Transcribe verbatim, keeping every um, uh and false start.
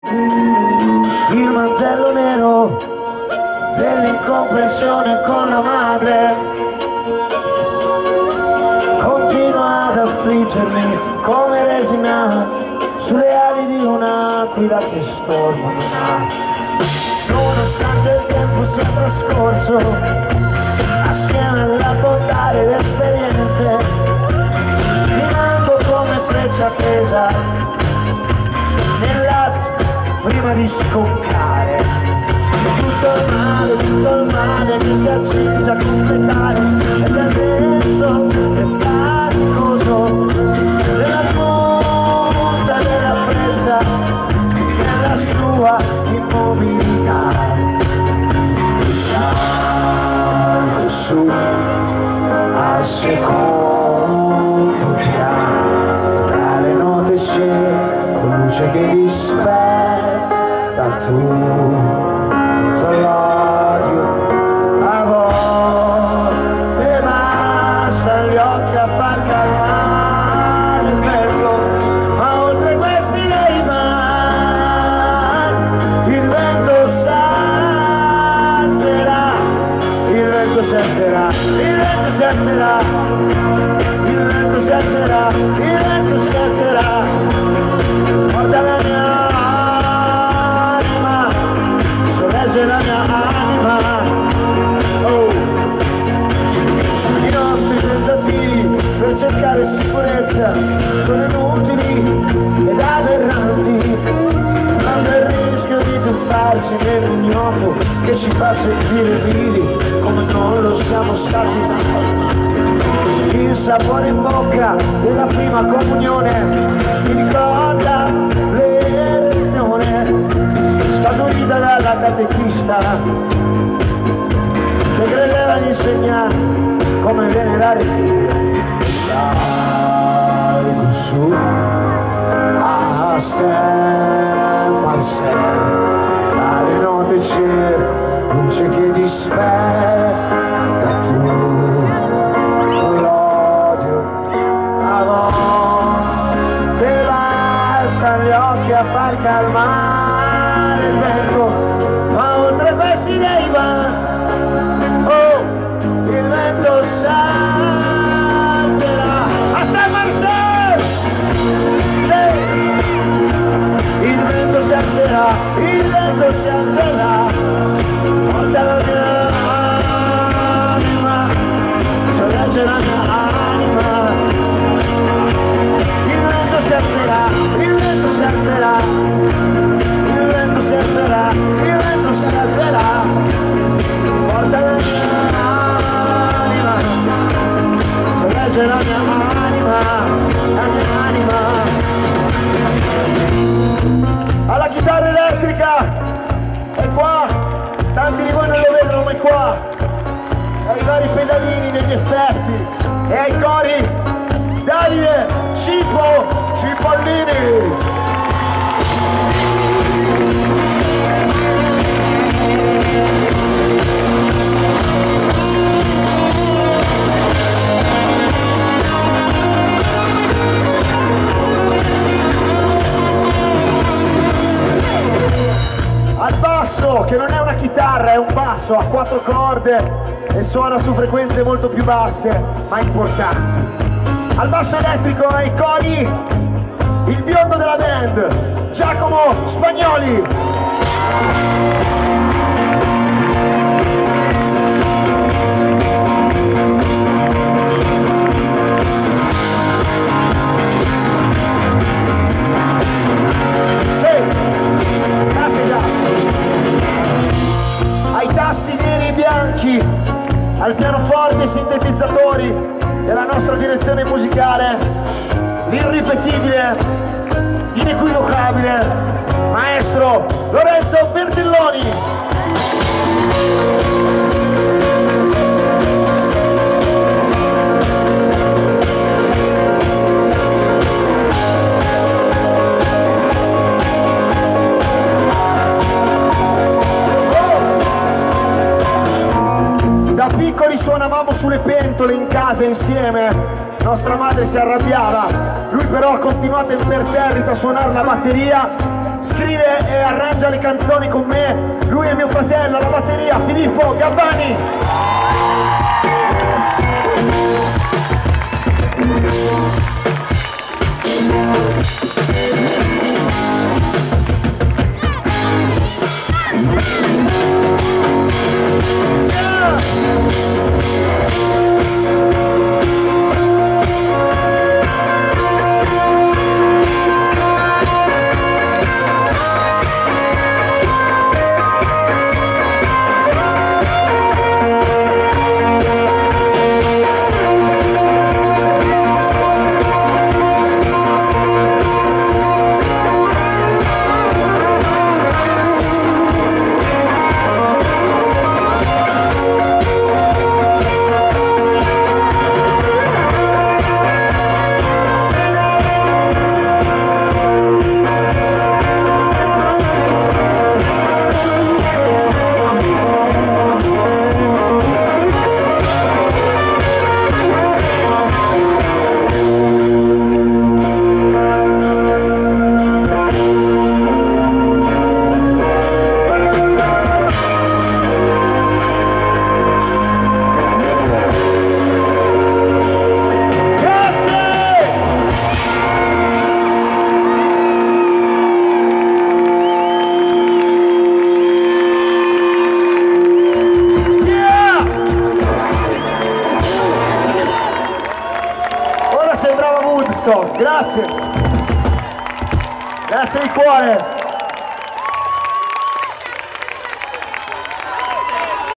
Il mantello nero dell'incomprensione con la madre continua ad affliggermi come resina sulle ali di un'aquila che stormo non ha. Nonostante il tempo sia trascorso, assieme alla bontà delle esperienze, rimango come freccia tesa nell'atto prima di scoccare. Tutto il male, tutto il male che si accinge a completare è già denso e faticoso nella punta della presa, nella sua immobilità. Salgo su al secondo piano, tra le note c'è con luce che dispetta tutto l'odio. A volte basta gli occhi a far calmare il vento, ma oltre questi dei mar il vento s'alzerà, il vento si alzerà, il vento si alzerà, il vento si alzerà, il vento si alzerà. Porta la mia anima, sorregge la mia anima. Oh. I nostri tentativi per cercare sicurezza sono inutili ed aberranti, quando il rischio di tuffarci nell'ignoto che ci fa sentire vivi come non lo siamo stati mai. Il sapore in bocca della prima comunione mi ricorda l'erezione scaturita dalla catechista che credeva di insegnare come venerare Dio. Salgo su a sem al sem, tra le note cerco luce che dispetta tutto l'odio. A volte basta gli occhi a far calmare il vento, ma oltre questi dei va, oh, il vento s'alzerà. A San Marcello, sì. Il vento si alzerà, il vento si alzerà. Porta la mia anima, sorregge la mia anima. Il vento si alzerà, il vento si alzerà, il vento si alzerà, il vento si alzerà. Porta la mia anima, sorregge la mia anima, la mia anima. Alla chitarra elettrica, è qua, tanti di voi non lo vedono ma è qua, ai vari pedalini degli effetti e ai cori Davide, Cippo, Cipollini. Al basso, che non è una chitarra, è un basso a quattro corde e suona su frequenze molto più basse ma importanti. Al basso elettrico e ai cori il biondo della band, Giacomo Spagnoli. Ai tasti neri e bianchi, al pianoforte e sintetizzatori della nostra direzione musicale, l'irripetibile, inequivocabile maestro Lorenzo Bertilloni. Da piccoli suonavamo sulle pentole in casa insieme, nostra madre si arrabbiava, lui però ha continuato imperterrito a suonare la batteria scrive e arrangia le canzoni con me, lui è mio fratello alla batteria, Filippo Gabbani. Sembrava Woodstock, grazie, grazie di cuore.